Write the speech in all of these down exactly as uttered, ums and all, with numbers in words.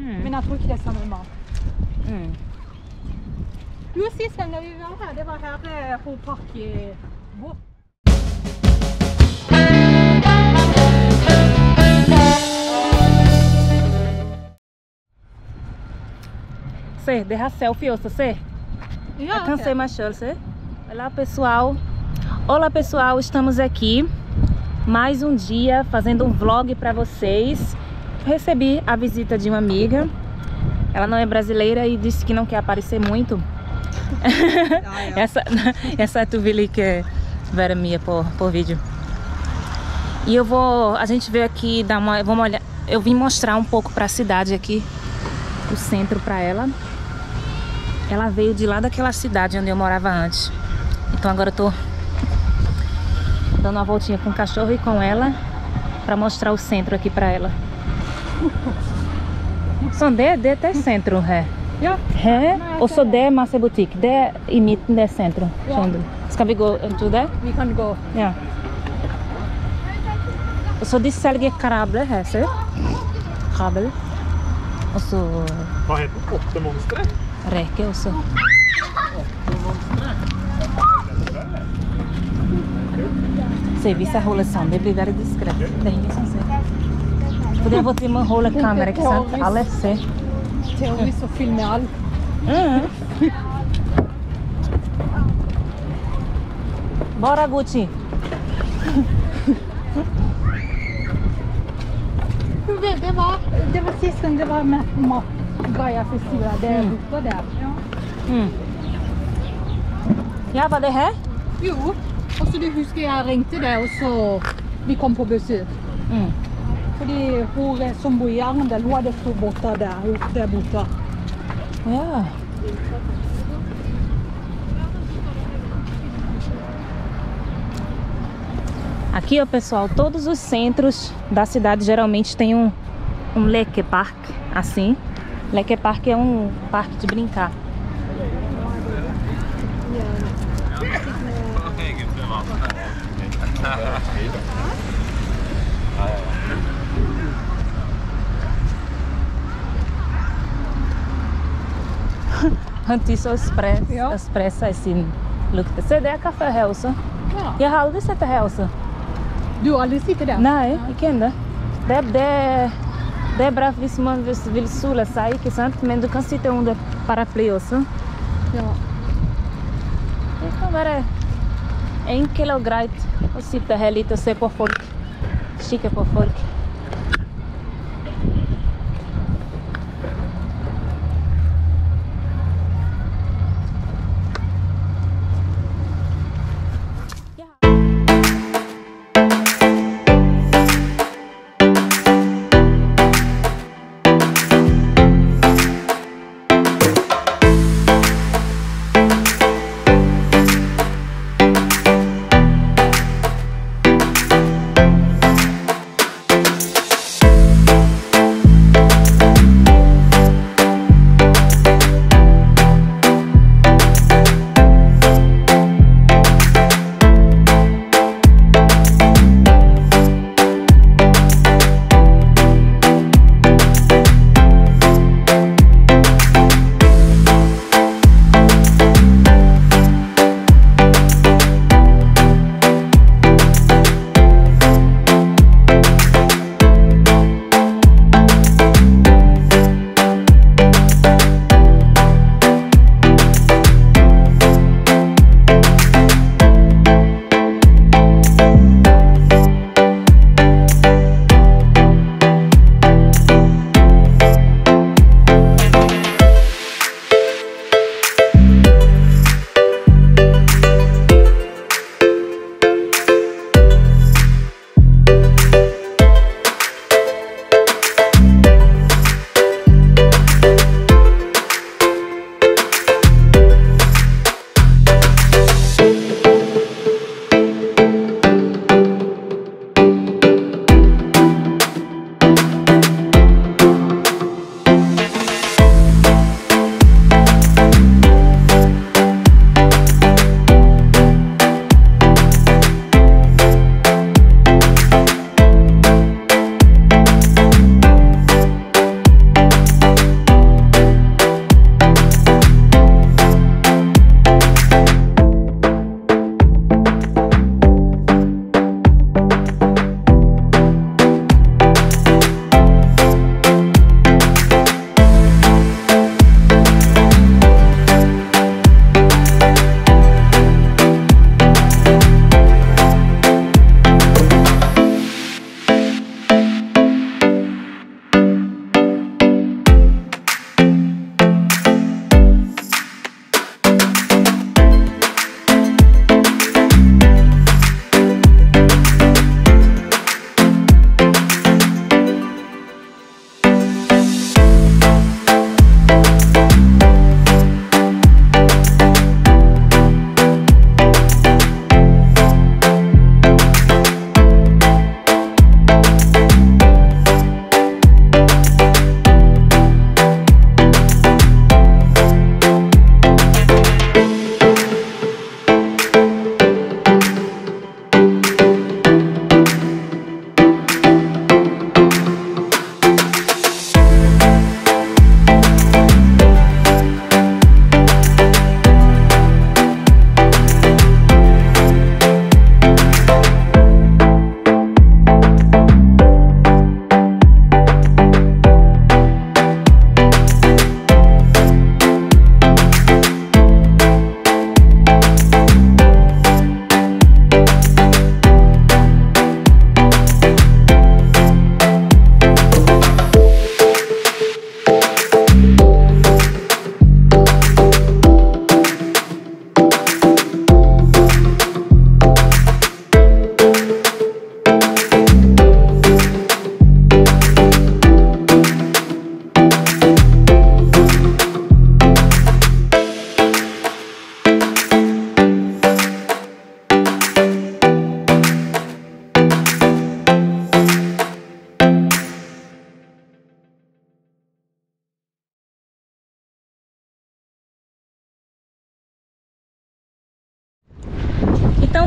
Mm. Men jeg tror ikke det er samme mat. Mm. Jo, sist gang vi var her, det var her på park i Vår. Se, derra selfie, ouça, se. Ja, Eu cansei mais show, se. Olá, pessoal. Olá, pessoal. Estamos aqui mais um dia fazendo um vlog para vocês. Recebi a visita de uma amiga. Ela não é brasileira e disse que não quer aparecer muito. Ah, é. essa, essa é tu Vili que é vera minha por, por vídeo. E eu vou, a gente veio aqui dar uma, vamos olhar. Eu vim mostrar um pouco para a cidade aqui, o centro para ela. Ela veio de lá daquela cidade onde eu morava antes. Então agora eu tô dando uma voltinha com o cachorro e com ela para mostrar o centro aqui para ela. São de, de até centro, é. Ja. Hè? Og så det er masse butikk. Det er i midten, det er sentrum. Ja. Skjønner du? Skal vi gå into det? Vi kan gå. Ja. Og så de selger krabler her, ser Krabel. Og så Hva heter det? Åtte monstre? reker også. Se, hvis jeg holder sånn, det blir veldig diskret. Det er ingen som ser. For det er til å holde kamera, ikke sant? Alle ser. Terrorist og filme alt. Mm. Bora, Gucci. Det, det, var, det var sist gang det var med Gaia-festival. Det er borte der. Ja. Mm. Ja, var det her? Jo, og så du husker jeg ringte deg, og så vi kom på besøk. Mm. Fordi hun som bor i Arendal, hun hadde stor båter der, hun der borte. Ja. Aqui, ó, pessoal, todos os centros da cidade geralmente tem um, um lekepark, assim. Lekepark é um parque de brincar. Hantiso Express, Ja. Express er sin lukte. Se, det er kaffe her også. Ja. Jeg har aldri sett det her også. Du har aldri sittet der? Nei, ikke ennå. Det, det, det er bra hvis man vil sole seg, ikke sant? Men du kan sitte under paraply også. Ja. Det kan være enkelt og greit å sitte her litt og se på folk. Kikke på folk.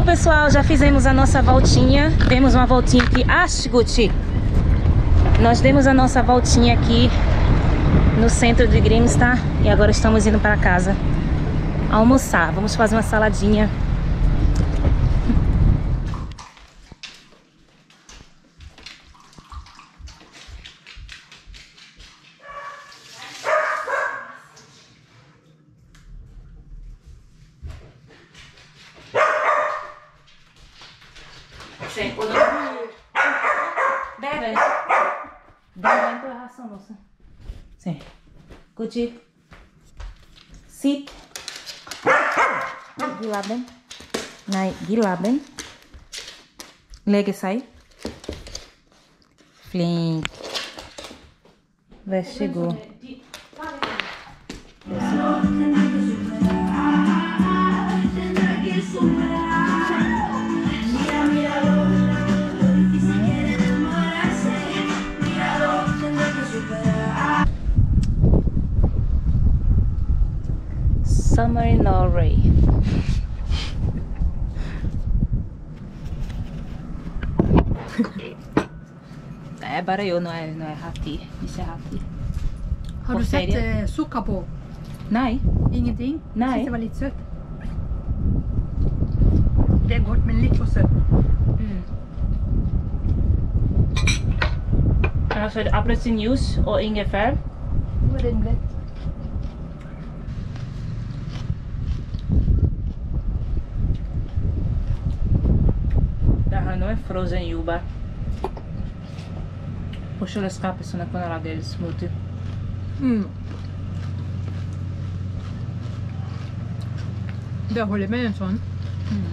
pessoal, já fizemos a nossa voltinha. Demos uma voltinha aqui. Ah, Guti! Nós demos a nossa voltinha aqui no centro de Grimstad. E agora estamos indo para casa almoçar. Vamos fazer uma saladinha. Sì, och då... Bebe. Bebe in quella ração, moça. Sim. Gucci. Sit. Gilaben. Nej, gilaben. Lägger sig. Flink. Varsågod. Summer in Norway. É bara eu, não é, não é hati. Isso é hati. Har På du sett ferie. eh, sukker på? Nej. Ingenting? Nej. Jeg synes det var litt søtt. Det er godt, men litt for søtt. Mm. Alltså apelsinjuice och ingefära. Hvor er den blitt? Det här não é frozen yuba. Puxa as capas na panela deles, smoothie. Mm. Det holder med en sånn. Mm.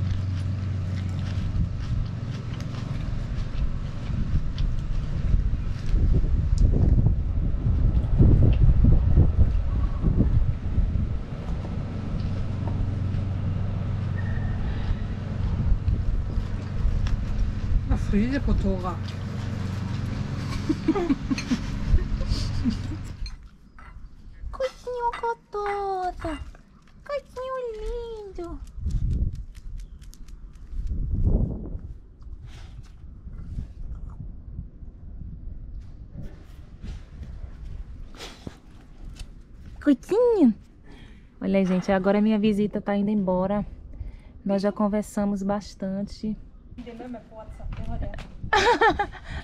Jeg fryser på tårer. Coisinho gostosa. Coisinho lindo. Coisinho. Olha aí, gente, agora minha visita tá indo embora. Nós já conversamos bastante.